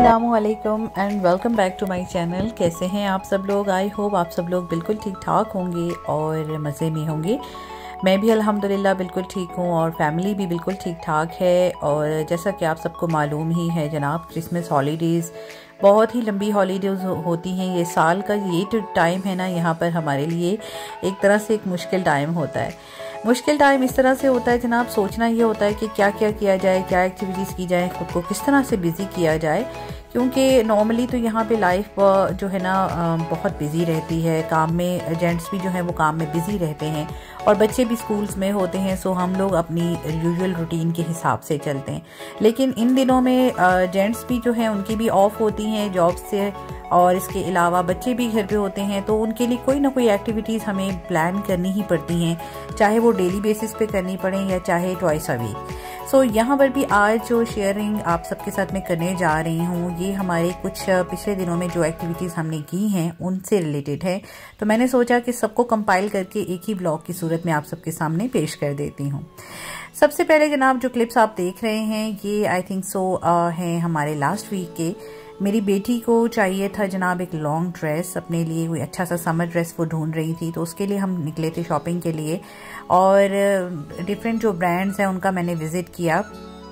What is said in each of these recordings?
अस्सलामुअलैकुम and welcome back to my channel. कैसे हैं आप सब लोग? आई होप आप सब लोग बिल्कुल ठीक ठाक होंगे और मज़े में होंगे। मैं भी अल्हम्दुलिल्लाह बिल्कुल ठीक हूँ और फैमिली भी बिल्कुल ठीक ठाक है। और जैसा कि आप सबको मालूम ही है जनाब, क्रिसमस हॉलीडेज़ बहुत ही लंबी हॉलीडेज़ होती हैं। ये साल का ये जो टाइम है ना, यहाँ पर हमारे लिए एक तरह से एक मुश्किल टाइम होता है। मुश्किल टाइम इस तरह से होता है जनाब, सोचना ये होता है कि क्या क्या किया जाए, क्या एक्टिविटीज़ की जाए, खुद को किस तरह से बिज़ी किया जाए। क्योंकि नॉर्मली तो यहाँ पे लाइफ जो है ना बहुत बिज़ी रहती है, काम में जेंट्स भी जो है वो काम में बिज़ी रहते हैं और बच्चे भी स्कूल्स में होते हैं। सो हम लोग अपनी यूजुअल रूटीन के हिसाब से चलते हैं। लेकिन इन दिनों में जेंट्स भी जो हैं उनकी भी ऑफ होती हैं जॉब से, और इसके अलावा बच्चे भी घर पे होते हैं, तो उनके लिए कोई ना कोई एक्टिविटीज़ हमें प्लान करनी ही पड़ती हैं, चाहे वो डेली बेसिस पे करनी पड़े या चाहे ट्वाइस अ वीक। सो यहाँ पर भी आज जो शेयरिंग आप सबके साथ में करने जा रही हूँ, ये हमारे कुछ पिछले दिनों में जो एक्टिविटीज़ हमने की हैं उनसे रिलेटेड है। तो मैंने सोचा कि सबको कंपाइल करके एक ही ब्लॉग की सूरत में आप सबके सामने पेश कर देती हूँ। सबसे पहले जनाब जो क्लिप्स आप देख रहे हैं ये आई थिंक सो हैं हमारे लास्ट वीक के। मेरी बेटी को चाहिए था जनाब एक लॉन्ग ड्रेस, अपने लिए कोई अच्छा सा समर ड्रेस वो ढूंढ रही थी, तो उसके लिए हम निकले थे शॉपिंग के लिए। और डिफरेंट जो ब्रांड्स हैं उनका मैंने विज़िट किया।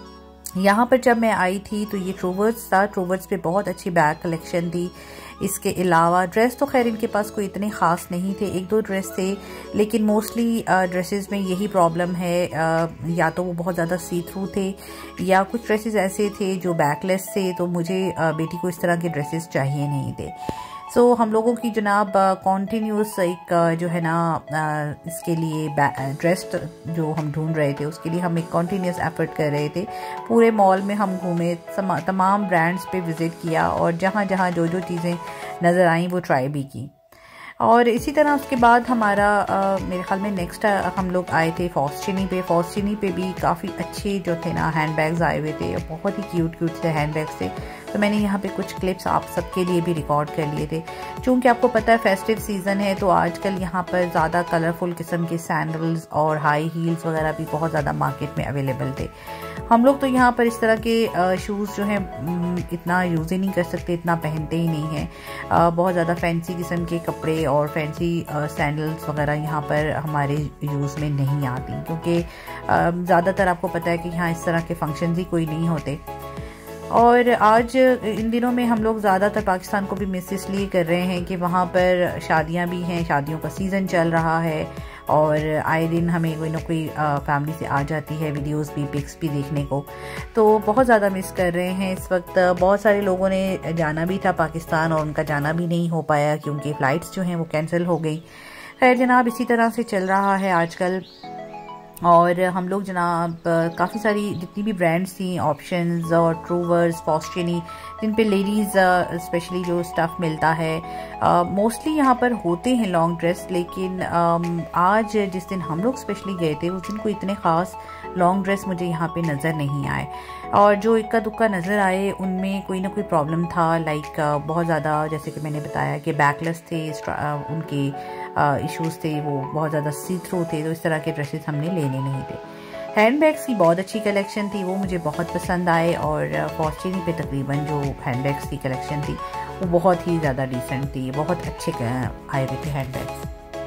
यहाँ पर जब मैं आई थी तो ये ट्रूवर्स था, ट्रूवर्स पे बहुत अच्छी बैग कलेक्शन थी। इसके अलावा ड्रेस तो खैर इनके पास कोई इतने ख़ास नहीं थे, एक दो ड्रेस थे, लेकिन मोस्टली ड्रेसेस में यही प्रॉब्लम है, या तो वो बहुत ज़्यादा सी थ्रू थे या कुछ ड्रेसेस ऐसे थे जो बैकलेस थे। तो मुझे बेटी को इस तरह के ड्रेसेस चाहिए नहीं थे। सो हम लोगों की जनाब कॉन्टीन्यूस एक जो है ना इसके लिए ड्रेस जो हम ढूंढ रहे थे उसके लिए हम एक कॉन्टीन्यूस एफर्ट कर रहे थे। पूरे मॉल में हम घूमे, तमाम ब्रांड्स पे विज़िट किया और जहाँ जहाँ जो जो चीज़ें नज़र आईं वो ट्राई भी की। और इसी तरह उसके बाद हमारा मेरे ख्याल में नेक्स्ट हम लोग आए थे फॉस्चिनी पे। फॉस्चिनी पे भी काफ़ी अच्छे जो थे ना हैंड बैग्स आए हुए थे, बहुत ही क्यूट क्यूट से हैंड बैग्स थे। तो मैंने यहाँ पे कुछ क्लिप्स आप सबके लिए भी रिकॉर्ड कर लिए थे। चूँकि आपको पता है फेस्टिव सीज़न है, तो आजकल यहाँ पर ज़्यादा कलरफुल किस्म के सैंडल्स और हाई हील्स वगैरह भी बहुत ज़्यादा मार्केट में अवेलेबल थे। हम लोग तो यहाँ पर इस तरह के शूज़ जो हैं इतना यूज़ ही नहीं कर सकते, इतना पहनते ही नहीं हैं। बहुत ज़्यादा फैंसी किस्म के कपड़े और फैंसी सैंडल्स वगैरह यहाँ पर हमारे यूज़ में नहीं आती, क्योंकि ज़्यादातर आपको पता है कि यहाँ इस तरह के फंक्शंस ही कोई नहीं होते। और आज इन दिनों में हम लोग ज़्यादातर पाकिस्तान को भी मिस इसलिए कर रहे हैं कि वहाँ पर शादियाँ भी हैं, शादियों का सीज़न चल रहा है और आए दिन हमें कोई ना कोई फैमिली से आ जाती है वीडियोस भी, पिक्स भी देखने को। तो बहुत ज़्यादा मिस कर रहे हैं इस वक्त। बहुत सारे लोगों ने जाना भी था पाकिस्तान और उनका जाना भी नहीं हो पाया क्योंकि फ़्लाइट्स जो हैं वो कैंसिल हो गई। खैर जनाब इसी तरह से चल रहा है आजकल। और हम लोग जनाब काफ़ी सारी जितनी भी ब्रांड्स थी, ऑप्शंस और ट्रूवर्स, फॉस्चिनी, जिन पे लेडीज़ स्पेशली जो स्टफ़ मिलता है, मोस्टली यहाँ पर होते हैं लॉन्ग ड्रेस। लेकिन आज जिस दिन हम लोग स्पेशली गए थे उस दिन कोई इतने ख़ास लॉन्ग ड्रेस मुझे यहाँ पे नज़र नहीं आए, और जो इक्का दुक्का नज़र आए उनमें कोई ना कोई प्रॉब्लम था। लाइक बहुत ज़्यादा, जैसे कि मैंने बताया कि बैकलेस थे, उनके इश्यूज़ थे, वो बहुत ज़्यादा सी थ्रू थे, तो इस तरह के ड्रेसेस हमने लेने नहीं थे। हैंड बैग्स की बहुत अच्छी कलेक्शन थी, वो मुझे बहुत पसंद आए। और फॉस्चिनी पे तकरीबन जो हैंड बैग्स की कलेक्शन थी वो बहुत ही ज़्यादा डिसेंट थी, बहुत अच्छे आए हुए थे हैंड बैग्स।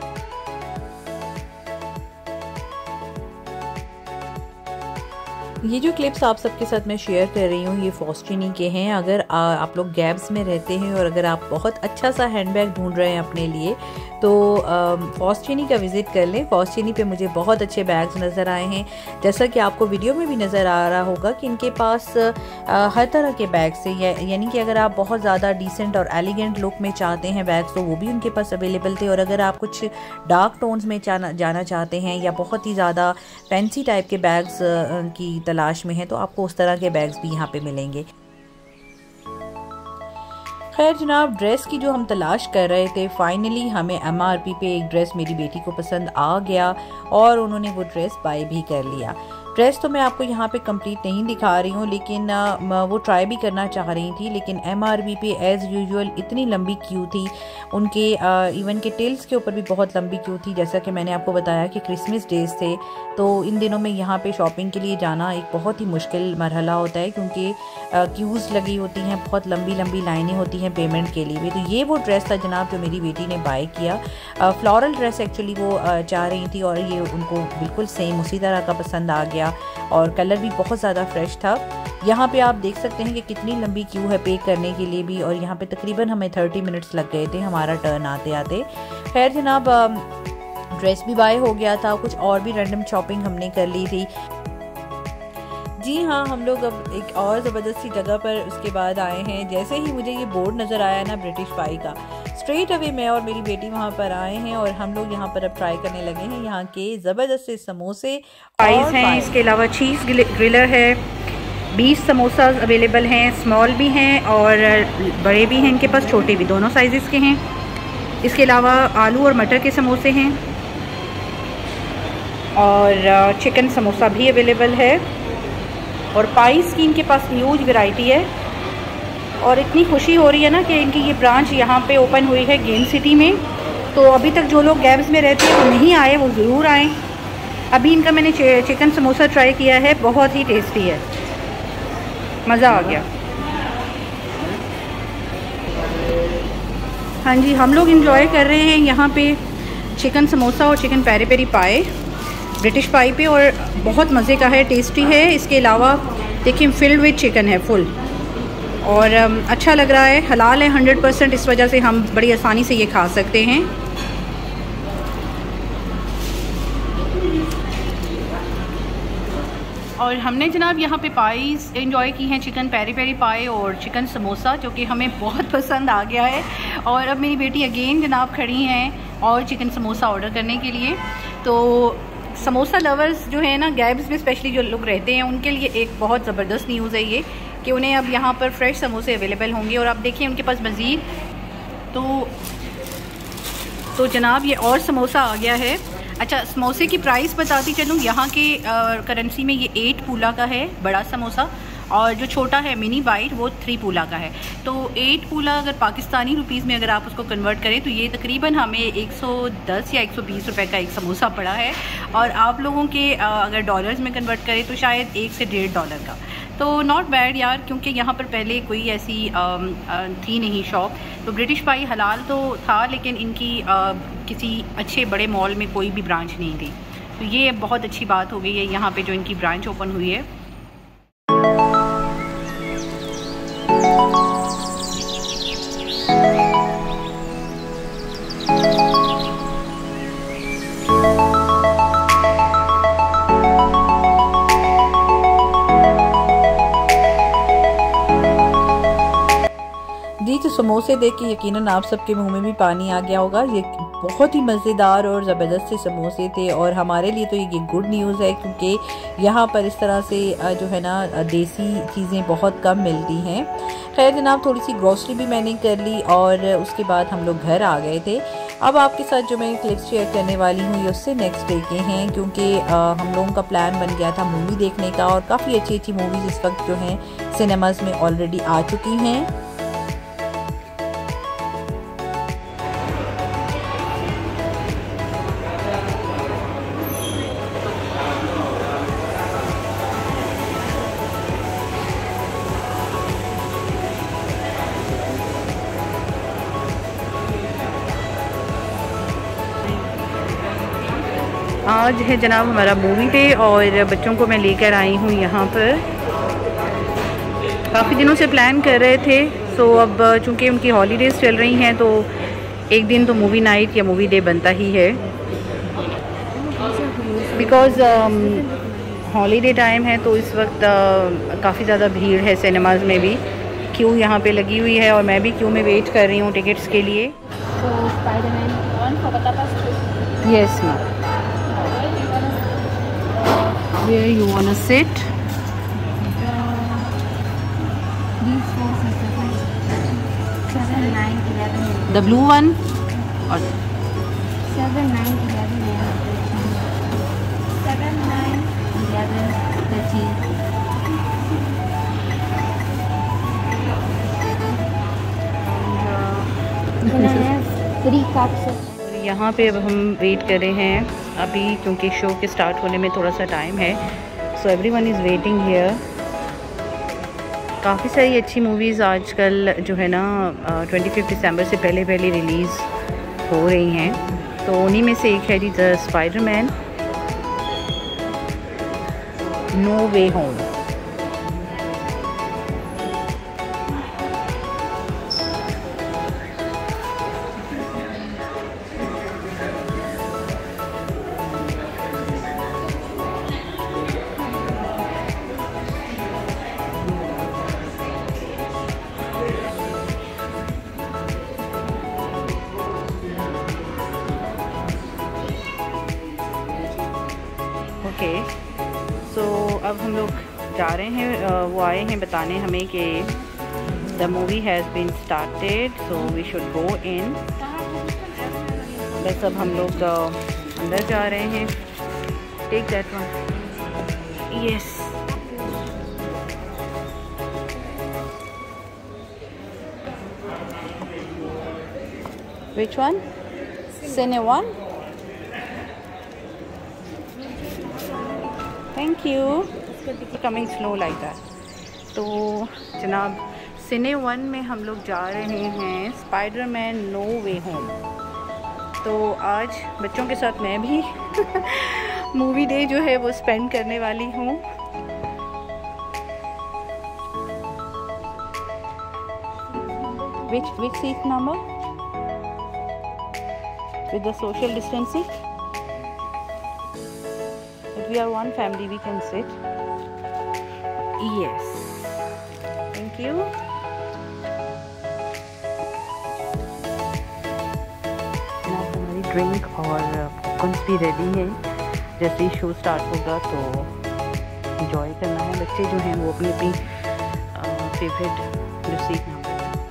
ये जो क्लिप्स आप सबके साथ मैं शेयर कर रही हूँ ये फॉस्चिनी के हैं। अगर आप लोग गैब्स में रहते हैं और अगर आप बहुत अच्छा सा हैंडबैग ढूंढ रहे हैं अपने लिए, तो फॉस्चिनी का विज़िट कर लें। फॉस्चिनी पे मुझे बहुत अच्छे बैग्स नज़र आए हैं, जैसा कि आपको वीडियो में भी नज़र आ रहा होगा कि इनके पास हर तरह के बैग्स हैं। यानी कि अगर आप बहुत ज़्यादा डिसेंट और एलिगेंट लुक में चाहते हैं बैग्स, तो वो भी उनके पास अवेलेबल थे। और अगर आप कुछ डार्क टोन्स में जाना चाहते हैं या बहुत ही ज़्यादा फैंसी टाइप के बैग्स की तलाश में है, तो आपको उस तरह के बैग्स भी यहाँ पे मिलेंगे। खैर जनाब ड्रेस की जो हम तलाश कर रहे थे, फाइनली हमें MRP पे एक ड्रेस मेरी बेटी को पसंद आ गया और उन्होंने वो ड्रेस बाय भी कर लिया। ड्रेस तो मैं आपको यहाँ पे कंप्लीट नहीं दिखा रही हूँ, लेकिन वो ट्राई भी करना चाह रही थी, लेकिन MRP पे एज़ यूजुअल इतनी लंबी क्यू थी। उनके इवन के टेल्स के ऊपर भी बहुत लंबी क्यू थी। जैसा कि मैंने आपको बताया कि क्रिसमस डेज थे, तो इन दिनों में यहाँ पे शॉपिंग के लिए जाना एक बहुत ही मुश्किल मरहला होता है, क्योंकि क्यूज़ लगी होती हैं, बहुत लंबी लंबी लाइनें होती हैं पेमेंट के लिए भी। तो ये वो ड्रेस था जनाब जो मेरी बेटी ने बाय किया। फ्लोरल ड्रेस एक्चुअली वो चाह रही थी, और ये उनको बिल्कुल सेम उसी तरह का पसंद आ गया, और कलर भी बहुत ज़्यादा फ्रेश था। यहाँ पे आप देख सकते हैं कि कितनी लंबी क्यू है पे करने के लिए भी, और यहाँ पे तकरीबन हमें 30 मिनट्स लग गए थे हमारा टर्न आते आते। खैर जनाब, ड्रेस भी बाय हो गया था, कुछ और भी रैंडम शॉपिंग हमने कर ली थी। जी हाँ, हम लोग अब एक और ज़बरदस्ती जगह पर उसके बाद आए हैं। जैसे ही मुझे ये बोर्ड नज़र आया ना ब्रिटिश पाई का, स्ट्रेट अवे मैं और मेरी बेटी वहाँ पर आए हैं, और हम लोग यहाँ पर अब ट्राई करने लगे हैं यहाँ के ज़बरदस्त से समोसे पाइस हैं। इसके अलावा चीज़ ग्रिलर है, 20 समोसा अवेलेबल हैं, स्मॉल भी हैं और बड़े भी हैं इनके पास, छोटे भी, दोनों साइज़ के हैं। इसके अलावा आलू और मटर के समोसे हैं, और चिकन समोसा भी अवेलेबल है, और पाइस की इनके पास ह्यूज वैरायटी है। और इतनी खुशी हो रही है ना कि इनकी ये ब्रांच यहाँ पे ओपन हुई है गेम सिटी में। तो अभी तक जो लोग गैब्स में रहते हैं वो नहीं आए, वो ज़रूर आएँ। अभी इनका मैंने चिकन समोसा ट्राई किया है, बहुत ही टेस्टी है, मज़ा आ गया। हाँ जी, हम लोग इंजॉय कर रहे हैं यहाँ पे चिकन समोसा और chicken peri peri pie British pie पे, और बहुत मज़े का है, टेस्टी है। इसके अलावा देखिए फिल्ड विद चिकन है फुल, और अच्छा लग रहा है, हलाल है 100%, इस वजह से हम बड़ी आसानी से ये खा सकते हैं। और हमने जनाब यहाँ पे पाइस एंजॉय की हैं, चिकन पेरी पेरी पाए और चिकन समोसा, जो कि हमें बहुत पसंद आ गया है। और अब मेरी बेटी अगेन जनाब खड़ी हैं और चिकन समोसा ऑर्डर करने के लिए। तो समोसा लवर्स जो है ना, गैब्स में स्पेशली जो लोग रहते हैं, उनके लिए एक बहुत ज़बरदस्त न्यूज़ है ये, कि उन्हें अब यहाँ पर फ्रेश समोसे अवेलेबल होंगे। और आप देखिए उनके पास मज़ीद तो जनाब ये और समोसा आ गया है। अच्छा, समोसे की प्राइस बताती चलूँ, यहाँ के करेंसी में ये 8 पूला का है बड़ा समोसा, और जो छोटा है मिनी बाइट वो 3 पूला का है। तो 8 पूला अगर पाकिस्तानी रुपीज़ में अगर आप उसको कन्वर्ट करें तो ये तकरीबन हमें 110 या 120 रुपए का एक समोसा पड़ा है। और आप लोगों के अगर डॉलर्स में कन्वर्ट करें तो शायद 1 से $1.5 का। तो नॉट बैड यार, क्योंकि यहाँ पर पहले कोई ऐसी थी नहीं शॉप। तो ब्रिटिश पाई हलाल तो था, लेकिन इनकी किसी अच्छे बड़े मॉल में कोई भी ब्रांच नहीं थी। तो ये बहुत अच्छी बात हो गई है यहाँ पे जो इनकी ब्रांच ओपन हुई है। जी, तो समोसे देख के यकीनन आप सबके मुंह में भी पानी आ गया होगा। ये बहुत ही मज़ेदार और ज़बरदस्त से समोसे थे, और हमारे लिए तो ये गुड न्यूज़ है, क्योंकि यहाँ पर इस तरह से जो है ना देसी चीज़ें बहुत कम मिलती हैं। खैर जनाब, थोड़ी सी ग्रॉसरी भी मैंने कर ली, और उसके बाद हम लोग घर आ गए थे। अब आपके साथ जो मैं क्लिप्स शेयर करने वाली हूँ ये उससे नेक्स्ट डे के हैं, क्योंकि हम लोगों का प्लान बन गया था मूवी देखने का, और काफ़ी अच्छी अच्छी मूवीज़ इस वक्त जो हैं सिनेमाज़ में ऑलरेडी आ चुकी हैं। आज है जनाब हमारा मूवी डे, और बच्चों को मैं लेकर आई हूँ यहाँ पर। काफ़ी दिनों से प्लान कर रहे थे, सो अब चूँकि उनकी हॉलीडेज़ चल रही हैं तो एक दिन तो मूवी नाइट या मूवी डे बनता ही है, बिकॉज़ हॉलीडे टाइम है। तो इस वक्त काफ़ी ज़्यादा भीड़ है सिनेमाज़ में भी, क्यू यहाँ पे लगी हुई है, और मैं भी क्यू में वेट कर रही हूँ टिकट्स के लिए। Yes ma'am, where you wanna sit? These 4 seats, 7, 9, 11. The blue one or 7, 9, 11. 7, 9, 11. 11, 30. इन्होंने 3 cups. यहाँ पे अब हम वेट कर रहे हैं अभी, क्योंकि शो के स्टार्ट होने में थोड़ा सा टाइम है। So everyone is waiting here. काफ़ी सारी अच्छी मूवीज़ आजकल जो है ना 25 दिसंबर से पहले रिलीज़ हो रही हैं। तो उन्हीं में से एक है the Spiderman No Way Home. Okay, so अब हम लोग जा रहे हैं, वो आए हैं बताने हमें कि the movie has been started, so we should go in. बस अब हम लोग अंदर जा रहे हैं। Take that one. Yes, which one? Cine one. Thank you. Coming slow like that. तो जनाब सिने वन में हम लोग जा रहे हैं स्पाइडरमैन नो वे होम। तो आज बच्चों के साथ मैं भी मूवी डे जो है वो स्पेंड करने वाली हूँ। which seat number with the social distancing? If we are one family, we can sit. Yes. Thank you. हमारी ड्रिंक और पॉपकॉर्न्स भी रेडी है। जैसे ही शो स्टार्ट होगा तो एंजॉय करना है। बच्चे जो हैं वो अपनी अपनी फेवरेट जो सीट नंबर।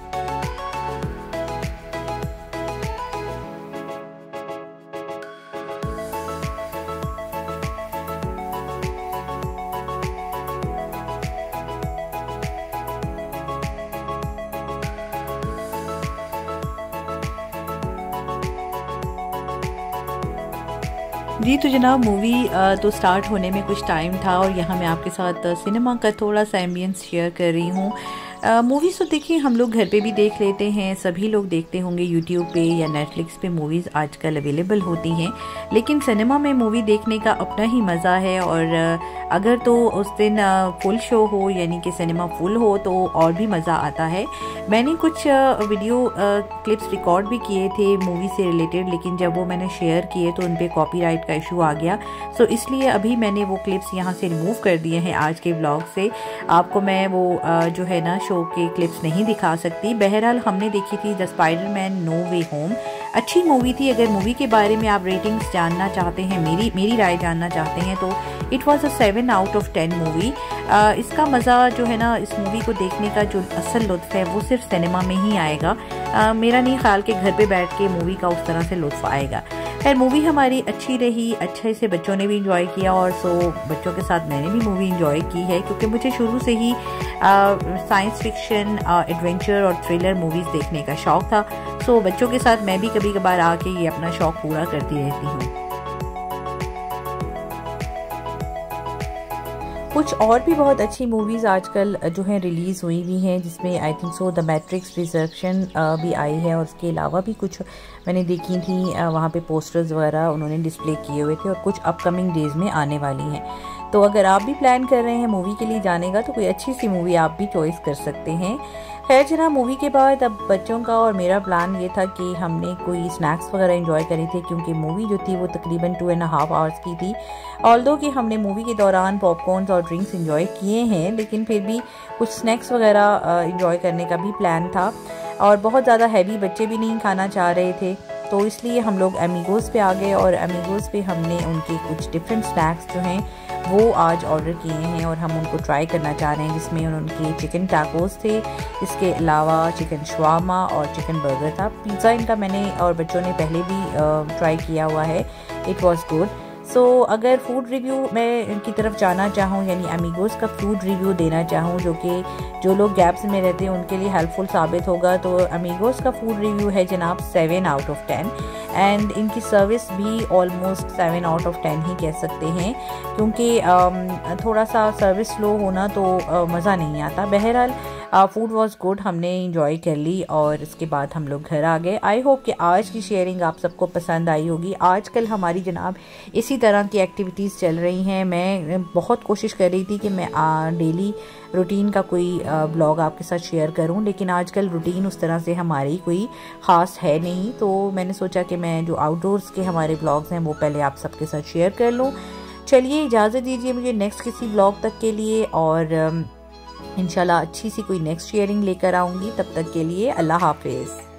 जी तो जनाब मूवी तो स्टार्ट होने में कुछ टाइम था और यहाँ मैं आपके साथ सिनेमा का थोड़ा सा एम्बियंस शेयर कर रही हूँ। मूवीज़ तो देखिए हम लोग घर पे भी देख लेते हैं, सभी लोग देखते होंगे यूट्यूब पे या नेटफ्लिक्स पे मूवीज़ आजकल अवेलेबल होती हैं, लेकिन सिनेमा में मूवी देखने का अपना ही मज़ा है। और अगर तो उस दिन फुल शो हो यानी कि सिनेमा फुल हो तो और भी मज़ा आता है। मैंने कुछ वीडियो क्लिप्स रिकॉर्ड भी किए थे मूवी से रिलेटेड, लेकिन जब वो मैंने शेयर किए तो उन पर कॉपीराइट का इशू आ गया। सो इसलिए अभी मैंने वो क्लिप्स यहाँ से रिमूव कर दिए हैं आज के व्लॉग से। आपको मैं वो जो है ना शो के क्लिप्स नहीं दिखा सकती। बहरहाल हमने देखी थी the Spiderman No Way Home, अच्छी मूवी थी। अगर मूवी के बारे में आप रेटिंग्स जानना चाहते हैं, मेरी राय जानना चाहते हैं, तो it was a 7 out of 10 movie. इसका मज़ा जो है ना इस मूवी को देखने का जो असल लुत्फ़ है वो सिर्फ सिनेमा में ही आएगा। मेरा नहीं ख्याल कि घर पे बैठ के मूवी का उस तरह से लुत्फ़ आएगा। खैर मूवी हमारी अच्छी रही, अच्छे से बच्चों ने भी इंजॉय किया और सो बच्चों के साथ मैंने भी मूवी इंजॉय की है, क्योंकि मुझे शुरू से ही साइंस फिक्शन, एडवेंचर और थ्रिलर मूवीज़ देखने का शौक़ था। सो बच्चों के साथ मैं भी कभी कभार आके ये अपना शौक़ पूरा करती रहती हूँ। कुछ और भी बहुत अच्छी मूवीज़ आजकल जो हैं रिलीज़ हुई भी हैं, जिसमें I think so the Matrix reservation भी आई है और उसके अलावा भी कुछ मैंने देखी थी। वहाँ पे पोस्टर्स वगैरह उन्होंने डिस्प्ले किए हुए थे और कुछ अपकमिंग डेज़ में आने वाली हैं। तो अगर आप भी प्लान कर रहे हैं मूवी के लिए जाने का तो कोई अच्छी सी मूवी आप भी चॉइस कर सकते हैं। खैर जनाब मूवी के बाद अब बच्चों का और मेरा प्लान ये था कि हमने कोई स्नैक्स वगैरह एंजॉय करे थे, क्योंकि मूवी जो थी वो तकरीबन 2.5 आवर्स की थी। ऑल्दो कि हमने मूवी के दौरान पॉपकॉर्न्स और ड्रिंक्स एंजॉय किए हैं, लेकिन फिर भी कुछ स्नैक्स वगैरह एंजॉय करने का भी प्लान था। और बहुत ज़्यादा हैवी बच्चे भी नहीं खाना चाह रहे थे, तो इसलिए हम लोग अमीगोज़ पे आ गए और अमीगोज़ पे हमने उनके कुछ डिफरेंट स्नैक्स जो हैं वो आज ऑर्डर किए हैं और हम उनको ट्राई करना चाह रहे हैं, जिसमें उनके चिकन टैकोस थे, इसके अलावा चिकन शवारमा और चिकन बर्गर था। पिज़्ज़ा इनका मैंने और बच्चों ने पहले भी ट्राई किया हुआ है, इट वाज गुड। सो अगर फूड रिव्यू मैं इनकी तरफ जाना चाहूँ, यानी अमीगोस का फूड रिव्यू देना चाहूँ, जो कि जो लोग गैप्स में रहते हैं उनके लिए हेल्पफुल साबित होगा, तो अमीगोस का फूड रिव्यू है जनाब 7 आउट ऑफ 10 एंड इनकी सर्विस भी ऑलमोस्ट 7 आउट ऑफ 10 ही कह सकते हैं, क्योंकि थोड़ा सा सर्विस स्लो होना तो मज़ा नहीं आता। बहरहाल फूड वाज गुड, हमने इंजॉय कर ली और इसके बाद हम लोग घर आ गए। आई होप कि आज की शेयरिंग आप सबको पसंद आई होगी। आजकल हमारी जनाब इसी तरह की एक्टिविटीज़ चल रही हैं। मैं बहुत कोशिश कर रही थी कि मैं डेली रूटीन का कोई ब्लॉग आपके साथ शेयर करूं, लेकिन आजकल रूटीन उस तरह से हमारी कोई ख़ास है नहीं, तो मैंने सोचा कि मैं जो आउटडोर्स के हमारे ब्लॉग्स हैं वो पहले आप सबके साथ शेयर कर लूँ। चलिए इजाज़त दीजिए मुझे नेक्स्ट किसी ब्लॉग तक के लिए, और इंशाल्लाह अच्छी सी कोई नेक्स्ट शेयरिंग लेकर आऊँगी। तब तक के लिए अल्लाह हाफिज़।